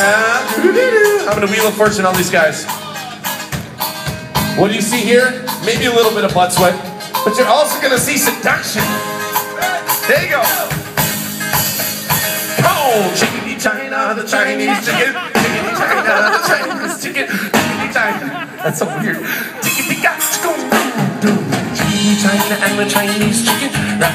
I'm gonna wheel of fortune on these guys. What do you see here? Maybe a little bit of butt sweat, but you're also gonna see seduction. There you go. Oh, chickadee China, the Chinese chicken. Chickadee China, the Chinese chicken. Chickadee China. That's so weird. Chickadee China and the Chinese chicken.